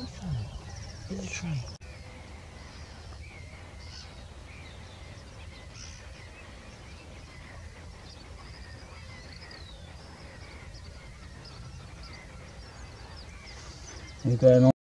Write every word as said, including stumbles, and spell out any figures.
What's that? It's a tree. You going on?